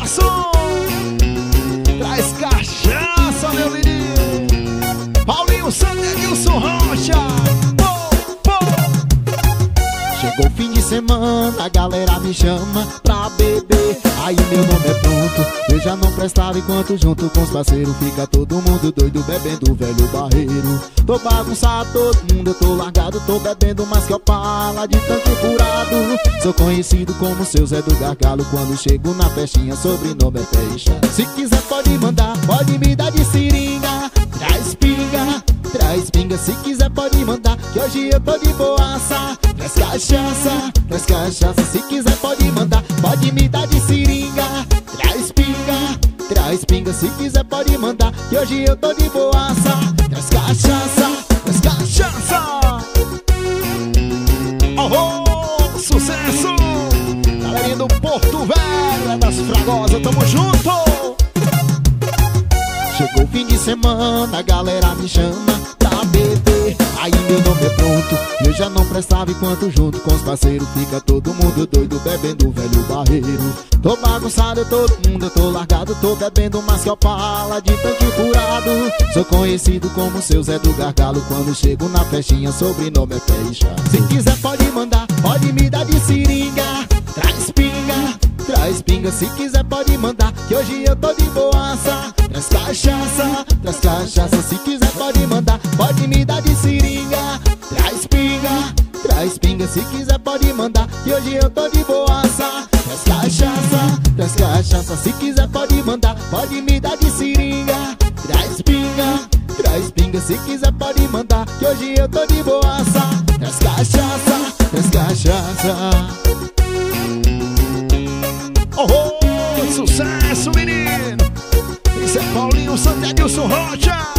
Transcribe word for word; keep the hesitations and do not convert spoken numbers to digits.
sucesso. Traz cachaça, meu menino. Paulinho Santos, Edilson Rocha. Chegou o fim de semana, a galera me chama pra beber. Aí meu nome é pronto, eu já não prestava enquanto junto com os parceiros fica todo mundo doido bebendo velho barreiro. Tô bagunçado, todo mundo, eu tô largado, tô bebendo mais que opala de tanque furado. Sou conhecido como seu Zé do Gargalo, quando chego na festinha sobrenome é Peixa. Se quiser pode mandar, pode me dar de seringa. Traz pinga, traz pinga, se quiser pode mandar, que hoje eu tô de boaça. Traz cachaça, traz cachaça, se quiser pode mandar, pode me dar de seringa. Traz pinga, traz pinga, se quiser pode mandar, que hoje eu tô de boaça. Traz cachaça, traz cachaça. Oh, oh, sucesso. Galerinha do Porto Velho, é das Fragosas, tamo junto. Chegou o fim de semana, a galera me chama pra beber. Aí meu nome é pronto, eu já não prestava enquanto junto com os parceiros fica todo mundo doido bebendo velho barreiro. Tô bagunçado, todo mundo, eu tô largado, tô bebendo mais que opala de tanque furado. Sou conhecido como seu Zé do Gargalo, quando chego na festinha sobrenome é Peixa. Se quiser pode mandar, pode me dar de seringa. Traz pinga, traz pinga, se quiser pode mandar, que hoje eu tô de boaça. Traz cachaça, traz cachaça, se quiser pode mandar, pode me dar de seringa. Traz pinga, traz pinga, se quiser pode mandar, que hoje eu tô de boaça. Traz cachaça, traz cachaça, se quiser pode mandar, pode me dar de seringa. Traz pinga, traz pinga, se quiser pode mandar, que hoje eu tô de boaça. Traz cachaça, traz cachaça. Oh, oh, sucesso, menino. Esse é Paulinho Santos, Edilson Rocha.